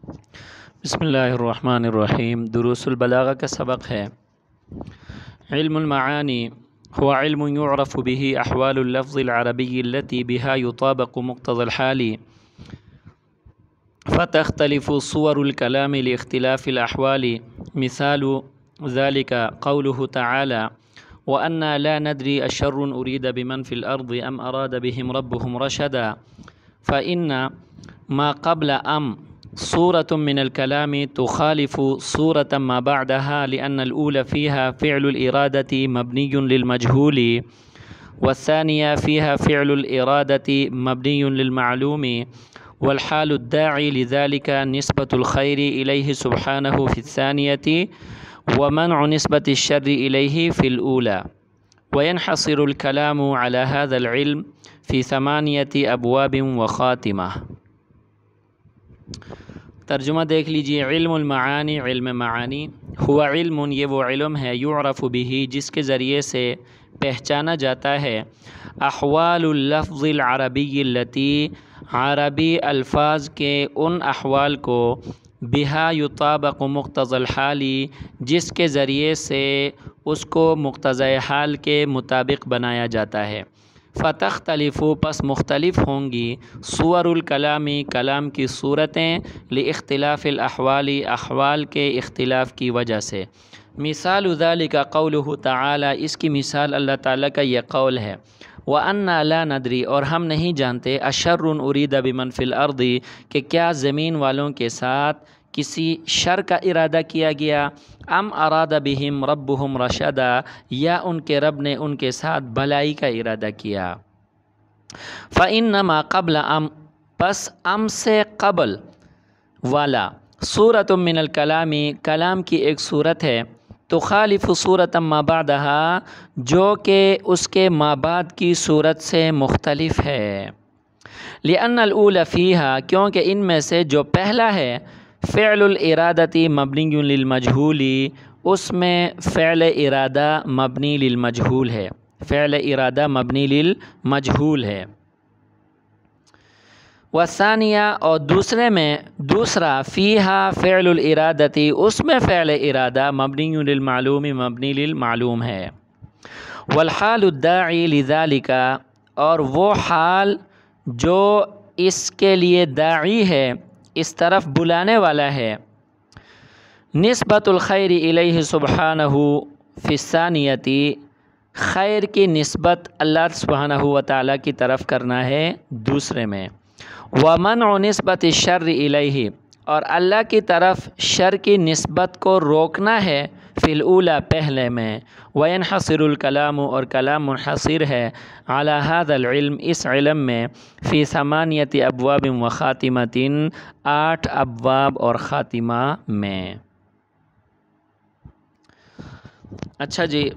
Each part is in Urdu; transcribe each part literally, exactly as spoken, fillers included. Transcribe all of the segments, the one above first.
بسم اللہ الرحمن الرحیم۔ دروس البلاغہ کا سبق ہے علم المعانی هو علم يعرف به احوال اللفظ العربي التي بها يطابق مقتضى الحال فتختلف صور الكلام لاختلاف الأحوال. مثال ذلك قوله تعالى وأنا لا ندري أشر أريد بمن في الأرض أم أراد بهم ربهم رشدا، فإن ما قبل أم صورة من الكلام تخالف صورة ما بعدها، لأن الأولى فيها فعل الإرادة مبني للمجهول، والثانية فيها فعل الإرادة مبني للمعلوم، والحال الداعي لذلك نسبة الخير إليه سبحانه في الثانية ومنع نسبة الشر إليه في الأولى. وينحصر الكلام على هذا العلم في ثمانية أبواب وخاتمة. ترجمہ دیکھ لیجئے۔ علم المعانی، علم معانی، ہوا علم، یہ وہ علم ہے، یعرف به، جس کے ذریعے سے پہچانا جاتا ہے، احوال اللفظ العربی التی، عربی الفاظ کے ان احوال کو، بہا یطابق مقتضی الحال، جس کے ذریعے سے اس کو مقتضی حال کے مطابق بنایا جاتا ہے۔ فتختلف، پس مختلف ہوں گی، صور الکلامی، کلام کی صورتیں، لاختلاف الاحوال، احوال کے اختلاف کی وجہ سے۔ مثال ذلک قولہ تعالی، اس کی مثال اللہ تعالیٰ کا یہ قول ہے، وَأَنَّا لَا نَدْرِي، اور ہم نہیں جانتے، أَشَرٌ أُرِيدَ بِمَنْ فِي الْأَرْضِ، کہ کیا زمین والوں کے ساتھ کسی شر کا ارادہ کیا گیا، ام اراد بہم ربہم رشدا، یا ان کے رب نے ان کے ساتھ بھلائی کا ارادہ کیا۔ فَإِنَّمَا قَبْلَ ام، پس ام سے قبل والا، صورت من الکلام، کلام کی ایک صورت ہے، تخالف صورت ما بعدہا، جو کہ اس کے ما بعد کی صورت سے مختلف ہے۔ لأن الأولى فیہا، کیونکہ ان میں سے جو پہلا ہے، فعل الارادتی مبنی للمجہول، اس میں فعل ارادہ مبنی للمجہول ہے، فعل ارادہ مبنی للمجہول ہے۔ والثانیہ، اور دوسرے میں، دوسرا، فیہا فعل الارادتی، اس میں فعل ارادہ مبنی للمعلوم، مبنی للمعلوم ہے۔ والحال الداعی لذالک، اور وہ حال جو اس کے لیے داعی ہے، اس طرف بلانے والا ہے، نسبت الخیر الیہ سبحانہ فی الثانیۃ، خیر کی نسبت اللہ سبحانہ و تعالیٰ کی طرف کرنا ہے دوسرے میں۔ ومنع نسبت الشر الیہ، اور اللہ کی طرف شر کی نسبت کو روکنا ہے، فی الاولی، پہلے میں۔ وینحصر الکلام، اور کلام منحصر ہے، علی ھذا العلم، اس علم میں، فی ثمانیۃ ابواب و خاتمۃ، آٹھ ابواب اور خاتمہ میں۔ اچھا جی،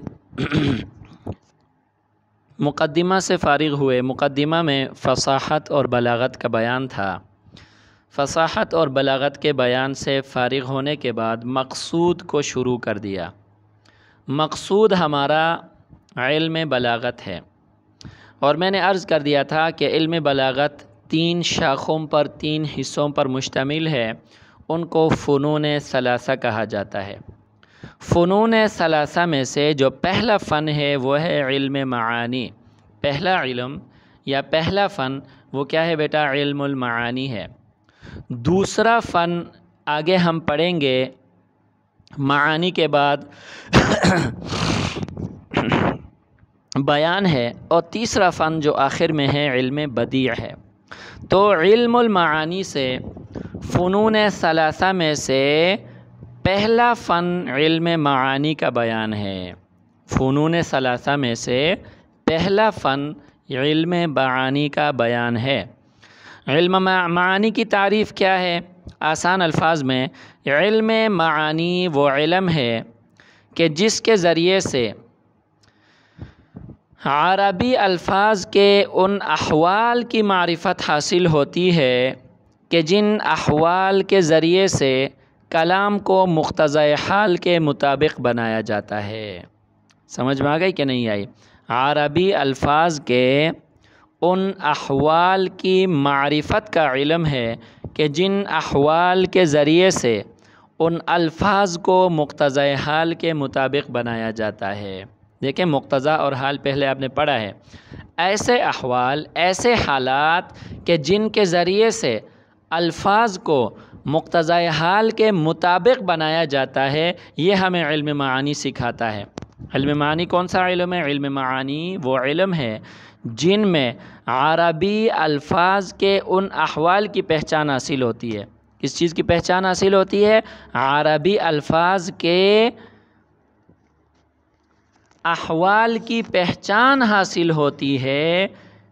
مقدمہ سے فارغ ہوئے۔ مقدمہ میں فصاحت اور بلاغت کا بیان تھا۔ فصاحت اور بلاغت کے بیان سے فارغ ہونے کے بعد مقصود کو شروع کر دیا۔ مقصود ہمارا علم بلاغت ہے، اور میں نے عرض کر دیا تھا کہ علم بلاغت تین شاخوں پر، تین حصوں پر مشتمل ہے، ان کو فنون ثلاثہ کہا جاتا ہے۔ فنون ثلاثہ میں سے جو پہلا فن ہے وہ ہے علم معانی۔ پہلا علم یا پہلا فن وہ کیا ہے بیٹا؟ علم المعانی ہے۔ دوسرا فن آگے ہم پڑھیں گے معانی کے بعد بیان ہے، اور تیسرا فن جو آخر میں ہے علم بدیع ہے۔ تو علم المعانی سے، فنون ثلاثہ میں سے پہلا فن علم معانی کا بیان ہے۔ فنون ثلاثہ میں سے پہلا فن علم معانی کا بیان ہے۔ علم معانی کی تعریف کیا ہے؟ آسان الفاظ میں، علم معانی وہ علم ہے کہ جس کے ذریعے سے عربی الفاظ کے ان احوال کی معرفت حاصل ہوتی ہے کہ جن احوال کے ذریعے سے کلام کو مقتضی حال کے مطابق بنایا جاتا ہے۔ سمجھ میں آ گئی کہ نہیں آئی؟ عربی الفاظ کے ان احوال کی معرفت کا علم ہے کہ جن احوال کے ذریعے سے ان الفاظ کو مقتضی حال کے مطابق بنایا جاتا ہے۔ دیکھیں مقتضی اور حال پہلے آپ نے پڑھا ہے، ایسے احوال، ایسے حالات کہ جن کے ذریعے سے الفاظ کو مقتضی حال کے مطابق بنایا جاتا ہے، یہ ہمیں علم معانی سکھاتا ہے۔ علم معانی کون سا علم ہے؟ علم معانی وہ علم ہے جن میں عربی الفاظ کے ان احوال کی پہچان حاصل ہوتی ہے۔ کس چیز کی پہچان حاصل ہوتی ہے؟ عربی الفاظ کے احوال کی پہچان حاصل ہوتی ہے،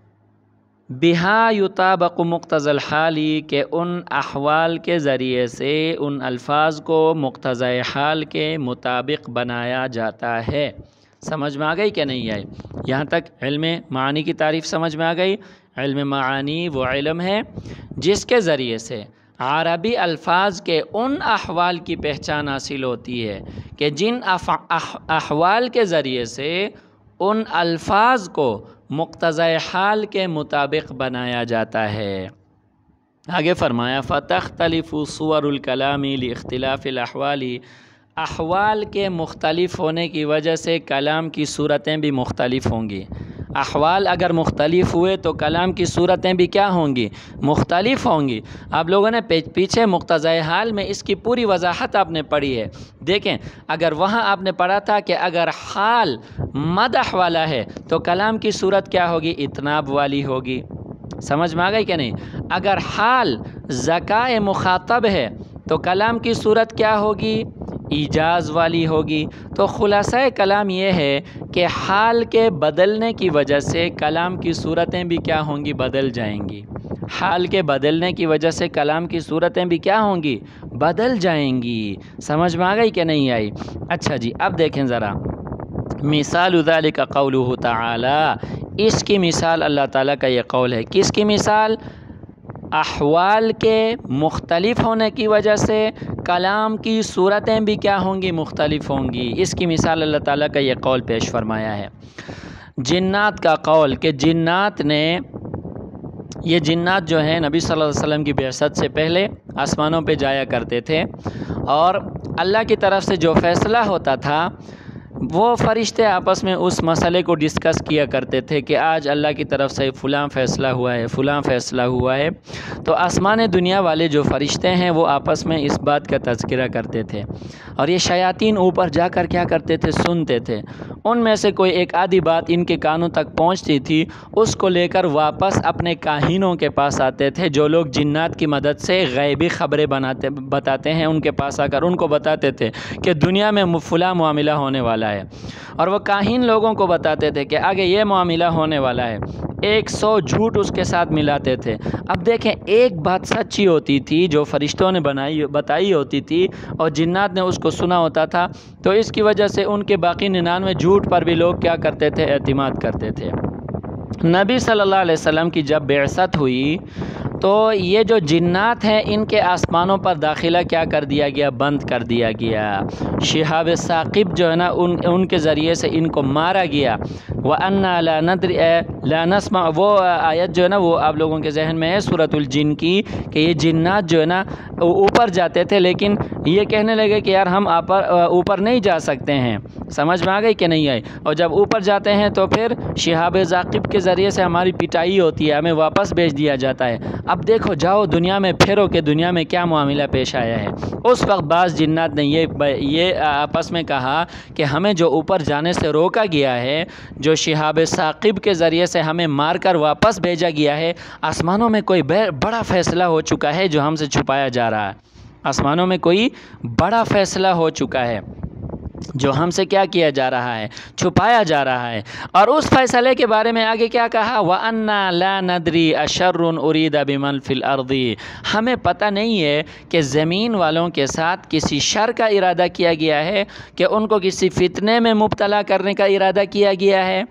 بہا یطابق مقتضی الحالی، کہ ان احوال کے ذریعے سے ان الفاظ کو مقتضی حال کے مطابق بنایا جاتا ہے۔ سمجھ میں آ گئی کہ نہیں آئی؟ یہاں تک علم معانی کی تعریف سمجھ میں آ گئی۔ علم معانی وہ علم ہے جس کے ذریعے سے عربی الفاظ کے ان احوال کی پہچان حاصل ہوتی ہے کہ جن احوال کے ذریعے سے ان الفاظ کو مقتضی حال کے مطابق بنایا جاتا ہے۔ آگے فرمایا فَتَخْتَلِفُ صُوَرُ الْكَلَامِ لِاخْتِلَافِ الْأَحْوَالِ، احوال کے مختلف ہونے کی وجہ سے کلام کی صورتیں بھی مختلف ہوں گی۔ احوال اگر مختلف ہوئے تو کلام کی صورتیں بھی کیا ہوں گی؟ مختلف ہوں گی۔ آپ لوگوں نے پیچھے مقتضی حال میں اس کی پوری وضاحت آپ نے پڑھی ہے۔ دیکھیں اگر وہاں آپ نے پڑھا تھا کہ اگر حال مدح والا ہے تو کلام کی صورت کیا ہوگی؟ اتناب والی ہوگی۔ سمجھ میں آ گئی کہ نہیں؟ اگر حال ذکاء مخاطب ہے تو کلام کی صورت کیا ہوگی؟ ایجاز والی ہوگی۔ تو خلاصہ کلام یہ ہے کہ حال کے بدلنے کی وجہ سے کلام کی صورتیں بھی کیا ہوں گی؟ بدل جائیں گی۔ حال کے بدلنے کی وجہ سے کلام کی صورتیں بھی کیا ہوں گی؟ بدل جائیں گی۔ سمجھ میں آ گئی کہ نہیں آئی؟ اچھا جی اب دیکھیں ذرا، مثال ذالک قولہ تعالی، اس کی مثال اللہ تعالیٰ کا یہ قول ہے۔ کس کی مثال؟ احوال کے مختلف ہونے کی وجہ سے کلام کی صورتیں بھی کیا ہوں گی؟ مختلف ہوں گی۔ اس کی مثال اللہ تعالیٰ کا یہ قول پیش فرمایا ہے۔ جنات کا قول کہ جنات نے، یہ جنات جو ہیں نبی صلی اللہ علیہ وسلم کی بعثت سے پہلے آسمانوں پہ جایا کرتے تھے، اور اللہ کی طرف سے جو فیصلہ ہوتا تھا وہ فرشتے آپس میں اس مسئلے کو ڈسکس کیا کرتے تھے کہ آج اللہ کی طرف سے فلاں فیصلہ ہوا ہے، فلاں فیصلہ ہوا ہے۔ تو آسمان دنیا والے جو فرشتے ہیں وہ آپس میں اس بات کا تذکرہ کرتے تھے، اور یہ شیاطین اوپر جا کر کیا کرتے تھے؟ سنتے تھے۔ ان میں سے کوئی ایک آدھی بات ان کے کانوں تک پہنچتی تھی، اس کو لے کر واپس اپنے کاہنوں کے پاس آتے تھے، جو لوگ جنات کی مدد سے غیبی خبریں بناتے بتاتے ہیں۔ ان کے پاس آ کر ان کو بتاتے تھے کہ دنیا میں فلاں معاملہ ہونے والا ہے، اور وہ کاہن لوگوں کو بتاتے تھے کہ آگے یہ معاملہ ہونے والا ہے۔ ایک سو جھوٹ اس کے ساتھ ملاتے تھے۔ اب دیکھیں ایک بات سچی ہوتی تھی جو فرشتوں نے بنائی بتائی ہوتی تھی اور جنات نے اس کو سنا ہوتا تھا، تو اس کی وجہ سے ان کے باقی ننانوے جھوٹ پر بھی لوگ کیا کرتے تھے؟ اعتماد کرتے تھے۔ نبی صلی اللہ علیہ وسلم کی جب بعثت ہوئی تو یہ جو جنات ہیں ان کے آسمانوں پر داخلہ کیا کر دیا گیا؟ بند کر دیا گیا۔ شہاب ثاقب جو ہے نا ان ان کے ذریعے سے ان کو مارا گیا۔ وَأَنَّا لَا نَدْرِ لَا نَسْمَعُ، وہ آیت جو ہے نا وہ آپ لوگوں کے ذہن میں ہے سورۃ الجن کی، کہ یہ جنات جو ہے نا اوپر جاتے تھے لیکن یہ کہنے لگے کہ یار ہم اوپر نہیں جا سکتے ہیں۔ سمجھ میں آ گئی کہ نہیں آئی؟ اور جب اوپر جاتے ہیں تو پھر شہاب ثاقب کے ذریعے سے ہماری پٹائی ہوتی ہے، ہمیں واپس بھیج دیا جاتا ہے۔ اب دیکھو جاؤ دنیا میں پھرو کہ دنیا میں کیا معاملہ پیش آیا ہے۔ اس وقت بعض جنات نے یہ یہ آپس میں کہا کہ ہمیں جو اوپر جانے سے روکا گیا ہے، جو شہاب ثاقب کے ذریعے سے ہمیں مار کر واپس بھیجا گیا ہے، آسمانوں میں کوئی بڑا فیصلہ ہو چکا ہے جو ہم سے چھپایا جا رہا ہے۔ آسمانوں میں کوئی بڑا فیصلہ ہو چکا ہے جو ہم سے کیا کیا جا رہا ہے؟ چھپایا جا رہا ہے۔ اور اس فیصلے کے بارے میں آگے کیا کہا؟ وَأَنَّا لَا نَدْرِي أَشَرٌ أُرِيدَ بِمَنْ فِي الْأَرْضِ، ہمیں پتہ نہیں ہے کہ زمین والوں کے ساتھ کسی شر کا ارادہ کیا گیا ہے، کہ ان کو کسی فتنے میں مبتلا کرنے کا ارادہ کیا گیا ہے۔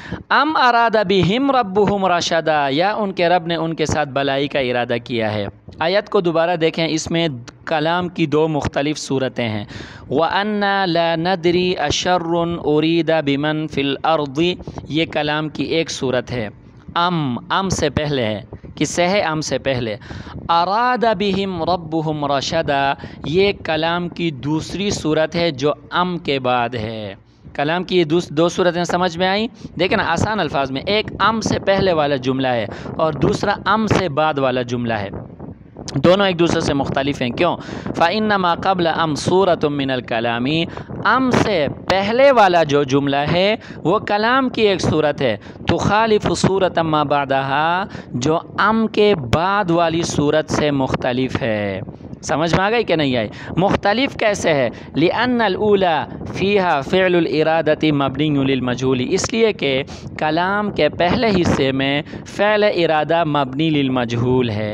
ام اراد بہم ربہم رشدا، یا ان کے رب نے ان کے ساتھ بلائی کا ارادہ کیا ہے۔ آیت کو دوبارہ دیکھیں، اس میں کلام کی دو مختلف صورتیں ہیں۔ وَأَنَّا لَا نَدْرِي أَشَرٌ أُرِيدَ بِمَنْ فِي الْأَرْضِ، یہ کلام کی ایک صورت ہے۔ ام ام سے پہلے ہے، کس سے ہے؟ ام سے پہلے۔ اراد بہم ربہم رشدا، یہ کلام کی دوسری صورت ہے جو ام کے بعد ہے۔ کلام کی یہ دو صورتیں سمجھ میں آئیں؟ دیکھیں نا آسان الفاظ میں، ایک ام سے پہلے والا جملہ ہے اور دوسرا ام سے بعد والا جملہ ہے، دونوں ایک دوسرے سے مختلف ہیں۔ کیوں؟ فَإِنَّمَا قَبْلَ أَمْ صُورَةٌ مِّنَ الْكَلَامِ، ام سے پہلے والا جو جملہ ہے وہ کلام کی ایک صورت ہے، تخالف صورة ما بعدها، جو ام کے بعد والی صورت سے مختلف ہے۔ سمجھ میں آ گئی کہ نہیں آئی؟ مختلف کیسے ہے؟ لِأَنَّ الْأُولَى فِيهَا فِعْلُ الْإِرَادَةِ مَبْنِيٌّ لِلْمَجْهُولِ، اس لیے کہ کلام کے پہلے حصے میں فعل ارادہ مبنی للمجہول ہے،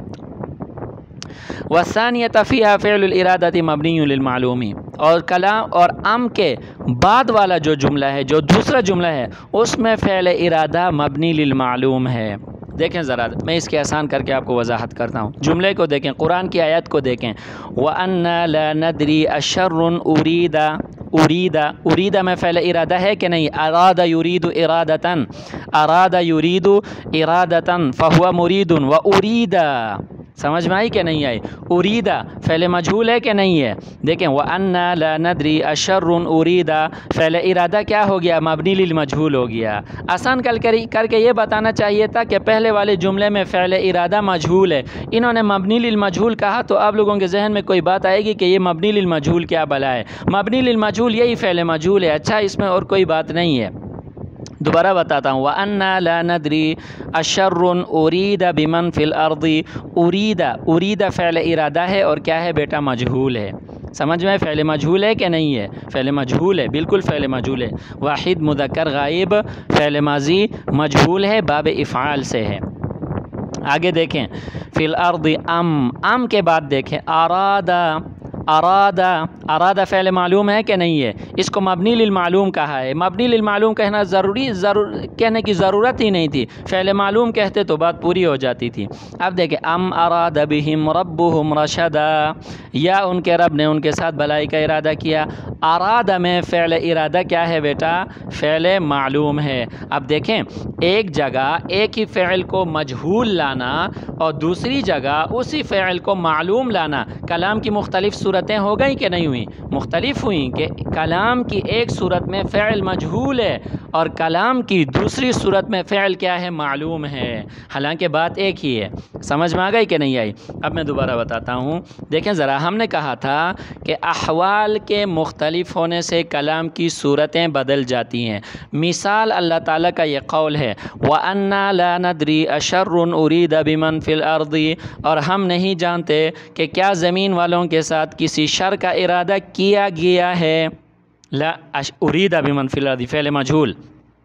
وَالثَّانِيَةَ فِيهَا فِعْلُ الْإِرَادَةِ مَبْنِيٌّ لِلْمَعْلُومِ، اور کلام اور ام کے بعد والا جو جملہ ہے، جو دوسرا جملہ ہے، اس میں فعل ارادہ مبنی للمعلوم ہے۔ دیکھیں ذرا، میں اس کے آسان کر کے آپ کو وضاحت کرتا ہوں۔ جملے کو دیکھیں، قرآن کی آیت کو دیکھیں، وَأَنَّا لَا نَدْرِي أَشَرٌ أُرِيدَ، اُرِيدَ اُرِيدَ میں فعل ارادہ ہے کہ نہیں؟ اراد یرید ارادتاً، اراد یرید ارادتاً فہو مرید، وَأُرِيدَ، سمجھ میں آئی کہ نہیں آئی؟ اُرِيدَ فعل مجہول ہے کہ نہیں ہے؟ دیکھیں وَأَنَّا لَا نَدْرِي أَشَرٌ أُرِيدَ، فعل ارادہ کیا ہو گیا؟ مبنی للمجہول ہو گیا۔ آسان کر کر کے یہ بتانا چاہیے تھا کہ پہلے والے جملے میں فعل ارادہ مجہول ہے، انہوں نے مبنی للمجہول کہا تو آپ لوگوں کے ذہن میں کوئی بات آئے گی کہ یہ مبنی للمجہول کیا بلا ہے؟ مبنی للمجہول یہی فعل مجہول ہے، اچھا اس میں اور کوئی بات نہیں ہے۔ دوبارہ بتاتا ہوں، وَأَنَّا لَا نَدْرِي أَشَرٌ أُرِيدَ بِمَنْ فِي الْأَرْضِ، اُرِيدَ اُرِيدَ فعل ارادہ ہے اور کیا ہے بیٹا؟ مجہول ہے۔ سمجھ میں فعل مجہول ہے کہ نہیں ہے؟ فعل مجہول ہے، بالکل فعل مجہول ہے۔ واحد مذکر غائب فعل ماضی مجہول ہے، باب افعال سے ہے۔ آگے دیکھیں، فی الارض ام، ام کے بعد دیکھیں ارادہ، ارادہ ارادہ فعل معلوم ہے کہ نہیں ہے؟ اس کو مبنی للمعلوم کہا ہے۔ مبنی للمعلوم کہنا ضروری ضرور کہنے کی ضرورت ہی نہیں تھی، فعل معلوم کہتے تو بات پوری ہو جاتی تھی۔ اب دیکھیں، ام اراد بہم ربہم رشدا، یا ان کے رب نے ان کے ساتھ بھلائی کا ارادہ کیا۔ ارادہ میں فعل ارادہ کیا ہے بیٹا؟ فعل معلوم ہے۔ اب دیکھیں، ایک جگہ ایک ہی فعل کو مجہول لانا اور دوسری جگہ اسی فعل کو معلوم لانا، کلام کی مختلف صورتیں ہو گئیں کہ نہیں ہوئیں؟ مختلف ہوئیں، کہ کلام کی ایک صورت میں فعل مجہول ہے اور کلام کی دوسری صورت میں فعل کیا ہے؟ معلوم ہے، حالانکہ بات ایک ہی ہے۔ سمجھ میں آ گئی کہ نہیں آئی؟ اب میں دوبارہ بتاتا ہوں، دیکھیں ذرا، ہم نے کہا تھا کہ احوال کے مختلف ہونے سے کلام کی صورتیں بدل جاتی ہیں۔ مثال اللہ تعالیٰ کا یہ قول ہے، وَأَنَّا لَا نَدْرِي أَشَرٌ أُرِيدَ بِمَنْ فِي الْأَرْضِ، اور ہم نہیں جانتے کہ کیا زمین والوں کے ساتھ کسی شر کا ارادہ کیا گیا ہے۔ لا أُرِيدَ بِمَنْ فِي الْأَرْضِ فعل مجہول۔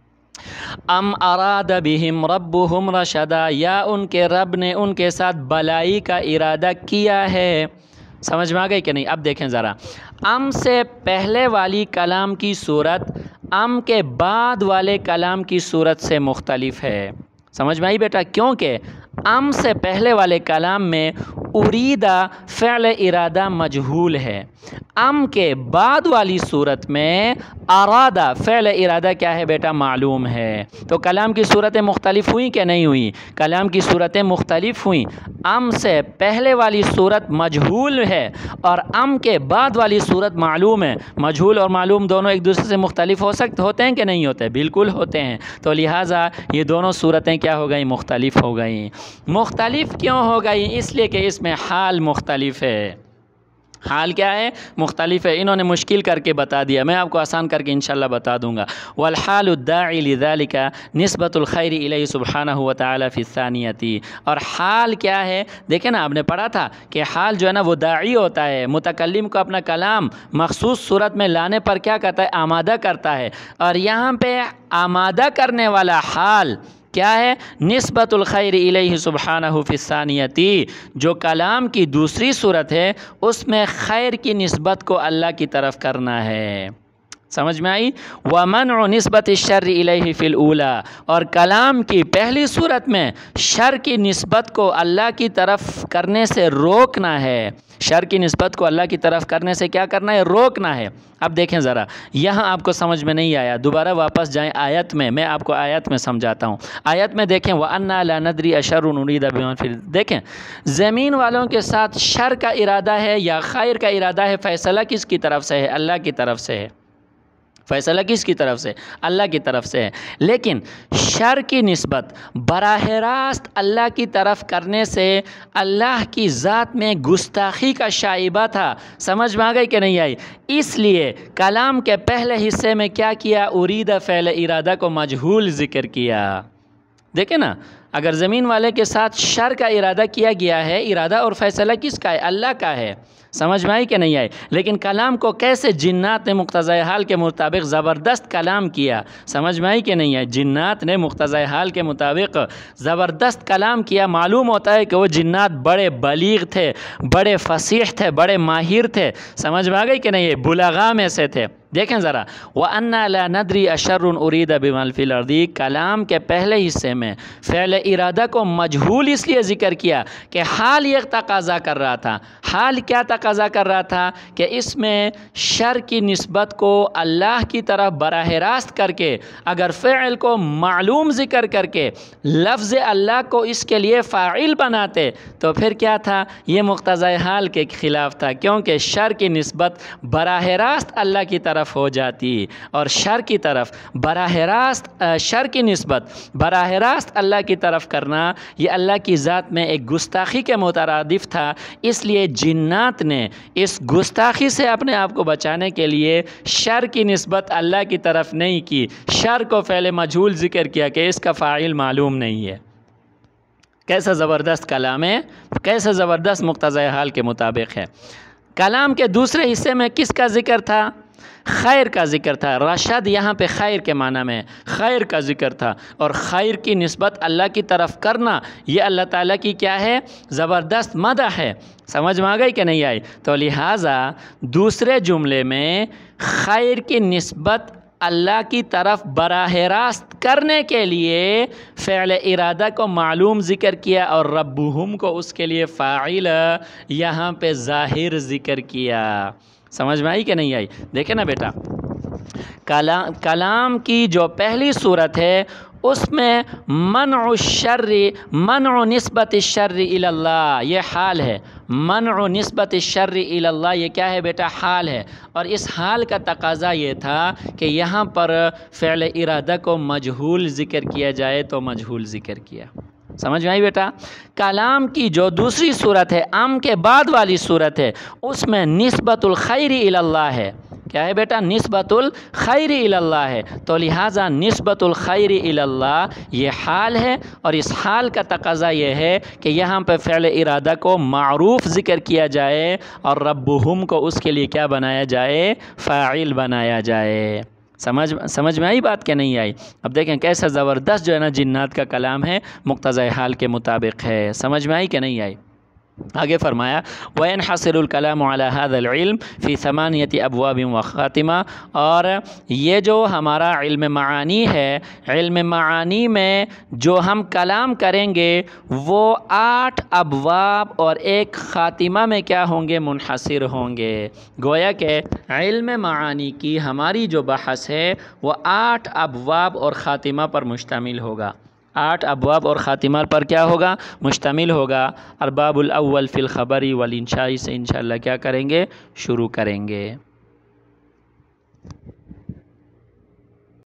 ام اراد بہم ربہم رشدا، یا ان کے رب نے ان کے ساتھ بلائی کا ارادہ کیا ہے۔ سمجھ میں آ گئی کہ نہیں؟ اب دیکھیں ذرا، ام سے پہلے والی کلام کی صورت ام کے بعد والے کلام کی صورت سے مختلف ہے۔ سمجھ میں آئی بیٹا؟ کیونکہ ام سے پہلے والے کلام میں اریدہ فعل ارادہ مجہول ہے، ام کے بعد والی صورت میں ارادہ فعل ارادہ کیا ہے بیٹا؟ معلوم ہے۔ تو کلام کی صورتیں مختلف ہوئیں کہ نہیں ہوئیں؟ کلام کی صورتیں مختلف ہوئیں۔ ام سے پہلے والی صورت مجہول ہے اور ام کے بعد والی صورت معلوم ہے۔ مجہول اور معلوم دونوں ایک دوسرے سے مختلف ہو سکتے ہوتے ہیں کہ نہیں ہوتے؟ بالکل ہوتے ہیں۔ تو لہٰذا یہ دونوں صورتیں کیا ہو گئیں؟ مختلف ہو گئیں۔ مختلف کیوں ہو گئیں؟ اس لیے کہ اس میں حال مختلف ہے۔ حال کیا ہے؟ مختلف ہے۔ انہوں نے مشکل کر کے بتا دیا، میں آپ کو آسان کر کے انشاءاللہ بتا دوں گا۔ والحال الداعی لذلك نسبۃ الخیر الیہ سبحانہ وتعالی فی الثانیۃ، اور حال کیا ہے؟ دیکھیں نا، آپ نے پڑھا تھا کہ حال جو ہے نا وہ داعی ہوتا ہے، متکلم کو اپنا کلام مخصوص صورت میں لانے پر کیا کرتا ہے؟ آمادہ کرتا ہے، اور یہاں پہ آمادہ کرنے والا حال کیا ہے؟ نسبۃ الخیر الیہ سبحانہ فی الثانیۃ، جو کلام کی دوسری صورت ہے اس میں خیر کی نسبت کو اللہ کی طرف کرنا ہے۔ سمجھ میں آئی؟ وَمَنْعُ نِسْبَةِ الشَّرِّ إِلَيْهِ فِي الْأُولَى، اور کلام کی پہلی صورت میں شر کی نسبت کو اللہ کی طرف کرنے سے روکنا ہے، شر کی نسبت کو اللہ کی طرف کرنے سے کیا کرنا ہے؟ روکنا ہے۔ اب دیکھیں ذرا، یہاں آپ کو سمجھ میں نہیں آیا، دوبارہ واپس جائیں آیت میں، میں آپ کو آیت میں سمجھاتا ہوں۔ آیت میں دیکھیں وَأَنَّا لَا نَدْرِي أَشَرٌ أُرِيدَ بِمَنْ فِي الْأَرْضِ، دیکھیں زمین والوں کے ساتھ شر کا ارادہ ہے یا خیر کا ارادہ ہے، فیصلہ کس کی طرف سے ہے؟ اللہ کی طرف سے ہے۔ فیصلہ کس کی طرف سے؟ اللہ کی طرف سے ہے۔ لیکن شر کی نسبت براہ راست اللہ کی طرف کرنے سے اللہ کی ذات میں گستاخی کا شائبہ تھا۔ سمجھ میں آ گئی کہ نہیں آئی؟ اس لیے کلام کے پہلے حصے میں کیا کیا؟ ارید فعل ارادہ کو مجہول ذکر کیا۔ دیکھیں نا، اگر زمین والے کے ساتھ شر کا ارادہ کیا گیا ہے، ارادہ اور فیصلہ کس کا ہے؟ اللہ کا ہے۔ سمجھ میں آئی کہ نہیں آئی؟ لیکن کلام کو کیسے جنات نے مقتضی حال کے مطابق زبردست کلام کیا۔ سمجھ میں آئی کہ نہیں آئی؟ جنات نے مقتضی حال کے مطابق زبردست کلام کیا۔ معلوم ہوتا ہے کہ وہ جنات بڑے بلیغ تھے، بڑے فصیح تھے، بڑے ماہر تھے۔ سمجھ میں آ گئی کہ نہیں؟ بلغاء میں سے تھے۔ دیکھیں ذرا، وَأَنَّا لَا نَدْرِي أَشَرٌ أُرِيدَ بِمَنْ فِي الْأَرْضِ، کلام کے پہلے حصے میں فعل ارادہ کو مجہول اس لیے ذکر کیا کہ حال یہ تقاضا کر رہا تھا۔ حال کیا تقاضا کر رہا تھا؟ کہ اس میں شر کی نسبت کو اللہ کی طرف براہ راست کر کے، اگر فعل کو معلوم ذکر کر کے لفظ اللہ کو اس کے لیے فاعل بناتے تو پھر کیا تھا؟ یہ مقتضی حال کے خلاف تھا، کیونکہ شر کی نسبت براہ راست اللہ کی طرف ہو جاتی، اور شر کی طرف براہ راست شر کی نسبت براہ راست اللہ کی طرف کرنا یہ اللہ کی ذات میں ایک گستاخی کے مترادف تھا۔ اس لیے جنات نے اس گستاخی سے اپنے آپ کو بچانے کے لیے شر کی نسبت اللہ کی طرف نہیں کی، شر کو فعل مجہول ذکر کیا کہ اس کا فاعل معلوم نہیں ہے۔ کیسا زبردست کلام ہے، کیسا زبردست مقتضی حال کے مطابق ہے۔ کلام کے دوسرے حصے میں کس کا ذکر تھا؟ خیر کا ذکر تھا۔ رشد یہاں پہ خیر کے معنی میں خیر کا ذکر تھا، اور خیر کی نسبت اللہ کی طرف کرنا یہ اللہ تعالیٰ کی کیا ہے؟ زبردست مدح ہے۔ سمجھ میں آ گئی کہ نہیں آئی؟ تو لہٰذا دوسرے جملے میں خیر کی نسبت اللہ کی طرف براہ راست کرنے کے لیے فعل ارادہ کو معلوم ذکر کیا، اور ربہم کو اس کے لیے فاعل یہاں پہ ظاہر ذکر کیا۔ سمجھ میں آئی کہ نہیں آئی؟ دیکھیں نا بیٹا، کلام کلام کی جو پہلی صورت ہے اس میں منع الشر، منع نسبت الشر الی اللہ، یہ حال ہے۔ منع نسبت الشر الی اللہ یہ کیا ہے بیٹا؟ حال ہے۔ اور اس حال کا تقاضا یہ تھا کہ یہاں پر فعل ارادہ کو مجہول ذکر کیا جائے تو مجہول ذکر کیا۔ سمجھ میں آئی بیٹا؟ کلام کی جو دوسری صورت ہے، ام کے بعد والی صورت ہے، اس میں نسبت الخیر الی اللہ ہے۔ کیا ہے بیٹا؟ نسبت الخیر الی اللہ ہے۔ تو لہٰذا نسبت الخیر الی اللہ یہ حال ہے، اور اس حال کا تقاضا یہ ہے کہ یہاں پہ فعل ارادہ کو معروف ذکر کیا جائے، اور ربہم کو اس کے لیے کیا بنایا جائے؟ فاعل بنایا جائے۔ سمجھ سمجھ میں آئی بات کہ نہیں آئی؟ اب دیکھیں کیسا زبردست جو ہے نا جنات کا کلام ہے، مقتضی حال کے مطابق ہے۔ سمجھ میں آئی کہ نہیں آئی؟ آگے فرمایا وَيَنْحَصِرُ الْكَلَامُ عَلَى هَذَا الْعِلْمِ فِي ثَمَانِيَةِ أَبْوَابٍ وَخَاتِمَةٍ، اور یہ جو ہمارا علم معانی ہے، علم معانی میں جو ہم کلام کریں گے وہ آٹھ ابواب اور ایک خاتمہ میں کیا ہوں گے؟ منحصر ہوں گے۔ گویا کہ علم معانی کی ہماری جو بحث ہے وہ آٹھ ابواب اور خاتمہ پر مشتمل ہوگا۔ آٹھ ابواب اور خاتمہ پر کیا ہوگا؟ مشتمل ہوگا۔ الباب الاول فی الخبری والانشاء سے انشاءاللہ کیا کریں گے؟ شروع کریں گے۔